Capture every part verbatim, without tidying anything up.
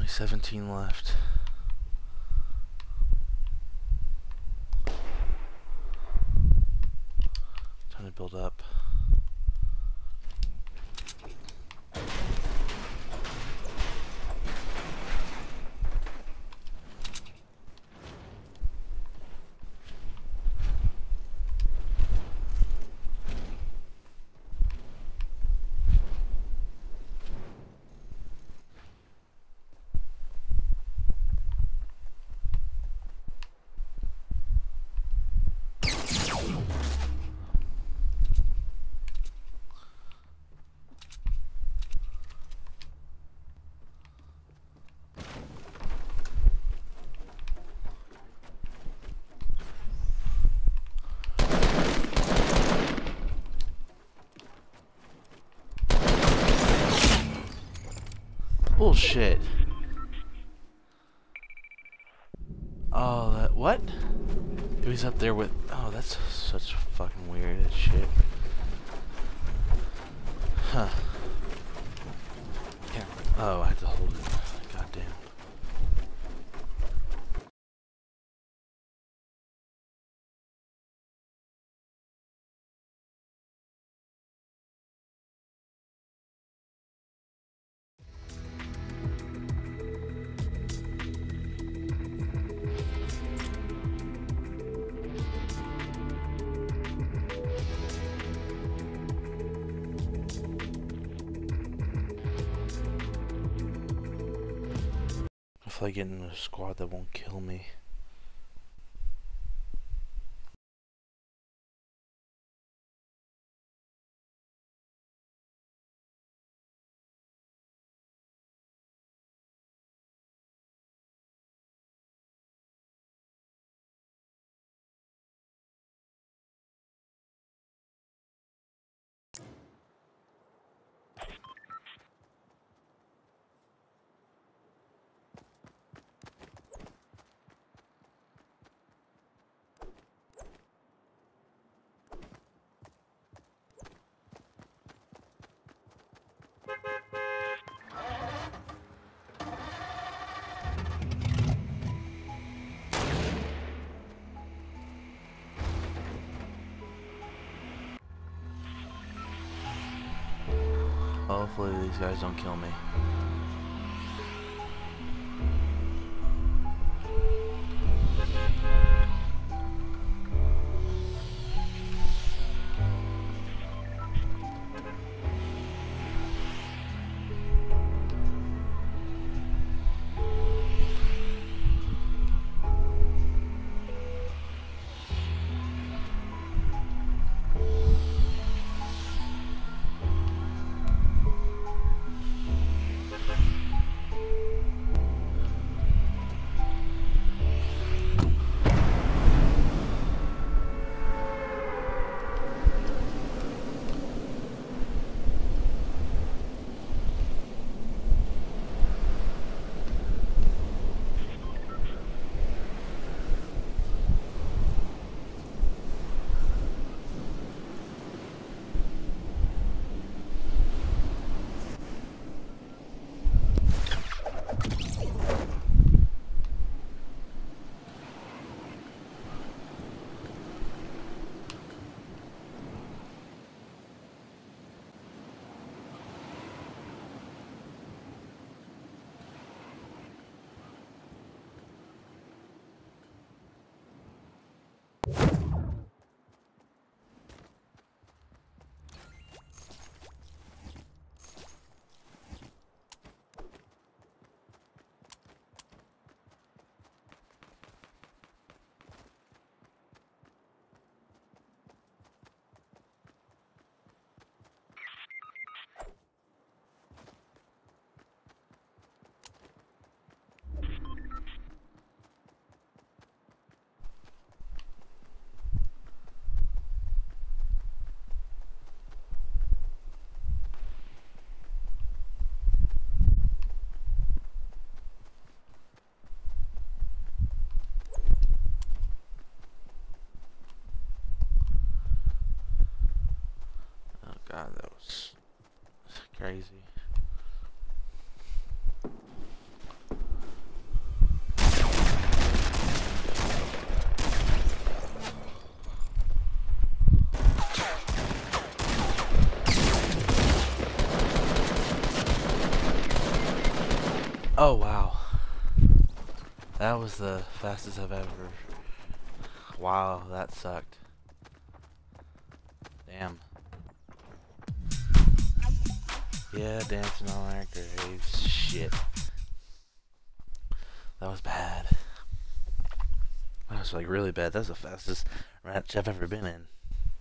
Only seventeen left. Time to build up. Bullshit. Oh, that what? He was up there with. Oh, that's such fucking weird as shit. Huh. Yeah. Oh, I have to hold it. Goddamn. I feel like getting in a squad that won't kill me. Hopefully these guys don't kill me. God, that was crazy. Oh wow. That was the fastest I've ever... Wow, that sucked. Damn. Yeah, dancing on our graves. Shit. That was bad. That was like really bad. That was the fastest match I've ever been in.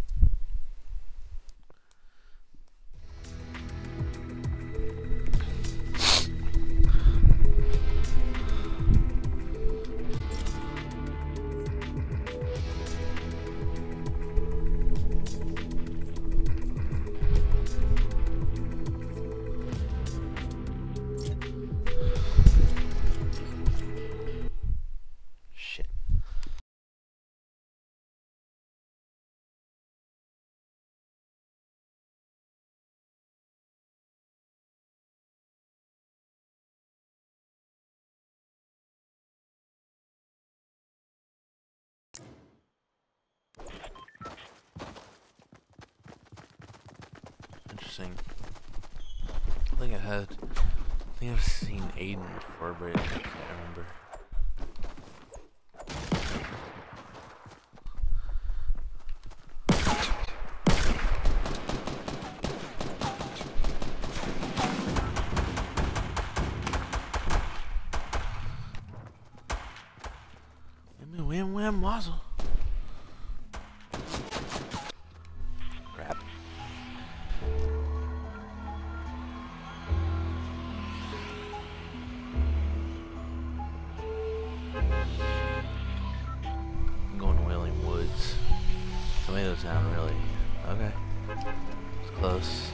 Interesting. I think I had, I think I've seen Aiden before, but I can't remember. Wham wham wazzle. Crap. I'm going to Wailing Woods. Tomato Town, really. Okay. It's close.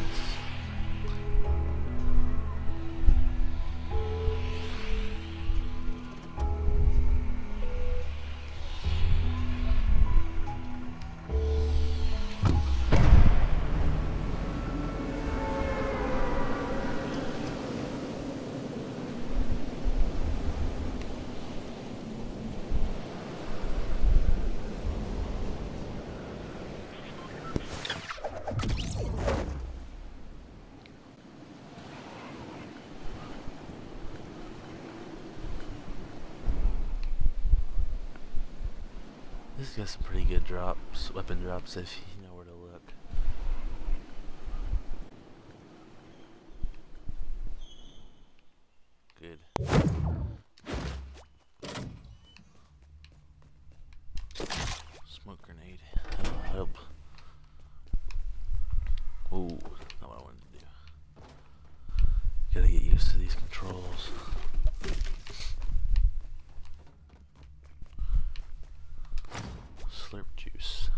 This has got some pretty good drops, weapon drops if you know where to look. Good. Smoke grenade. That'll help. Ooh, that's not what I wanted to do. Gotta get used to these controls. Slurp juice.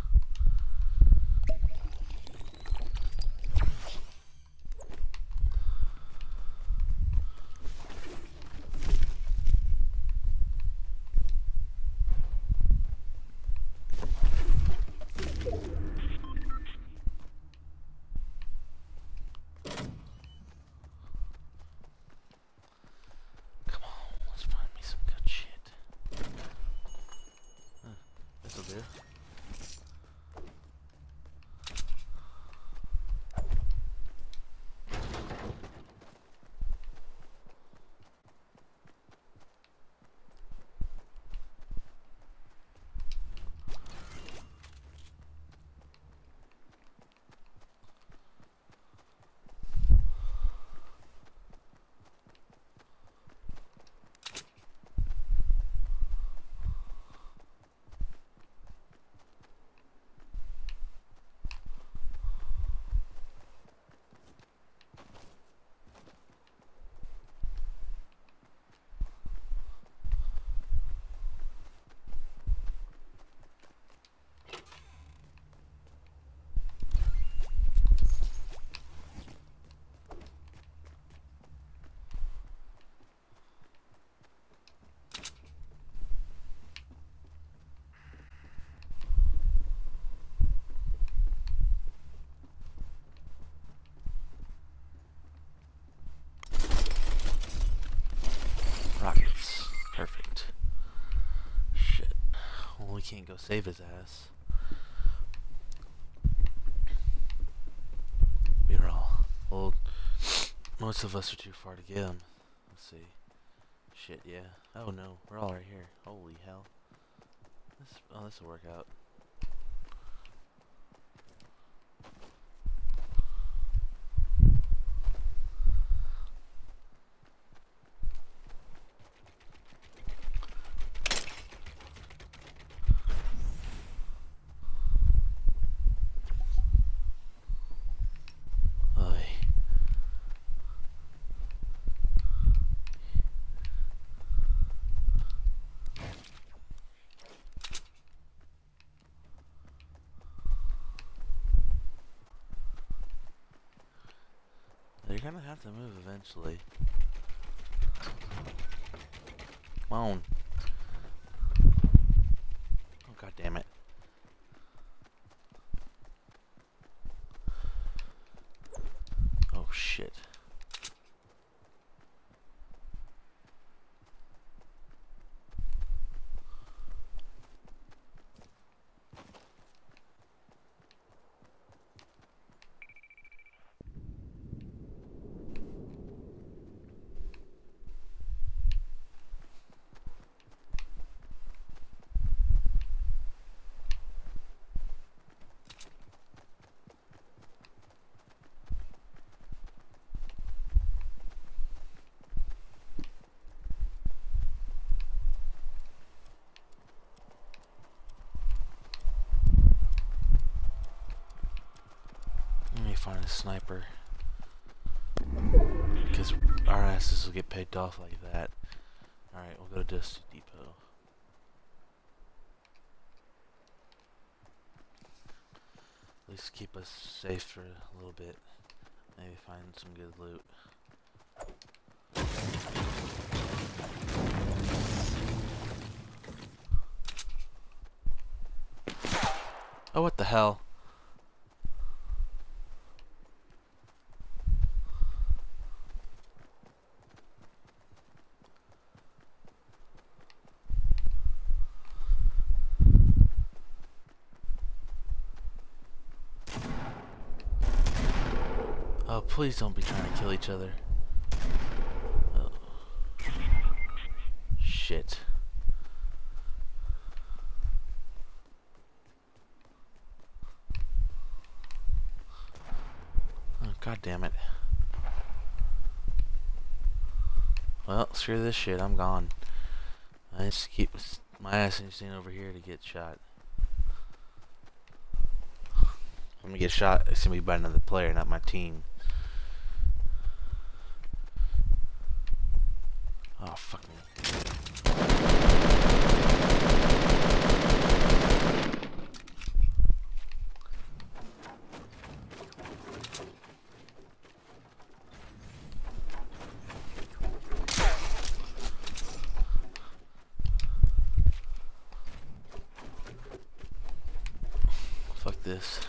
Come on, let's find me some good shit. Huh, this'll do. Rockets. Perfect. Shit. Well, we can't go save his ass. We're all old. Most of us are too far to get him. Let's see. Shit, yeah. Oh no, we're all right here. Holy hell. This, oh, this will work out. You're gonna have to move eventually. Come on. Oh, god damn it. Oh shit. Find a sniper, because our asses will get picked off like that. Alright, we'll go to Dusty Depot. At least keep us safe for a little bit. Maybe find some good loot. Oh, what the hell? Oh, please don't be trying to kill each other. Oh. Shit. Oh, god damn it. Well, screw this shit, I'm gone. I just keep my ass sitting over here to get shot. I'm gonna get shot, it's gonna be by another player, not my team. Oh, fuck me. Fuck this.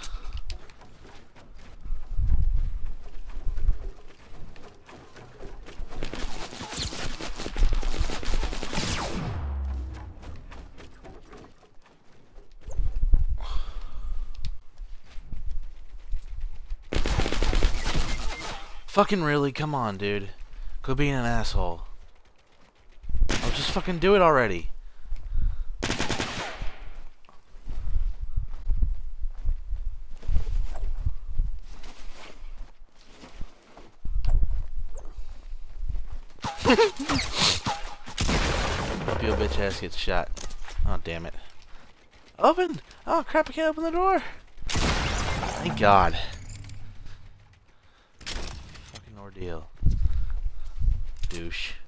Fucking really? Come on, dude. Quit being an asshole. I'll just fucking do it already. Hope your bitch ass gets shot. Oh, damn it. Open! Oh, crap, I can't open the door. Thank God. Fucking ordeal. Douche.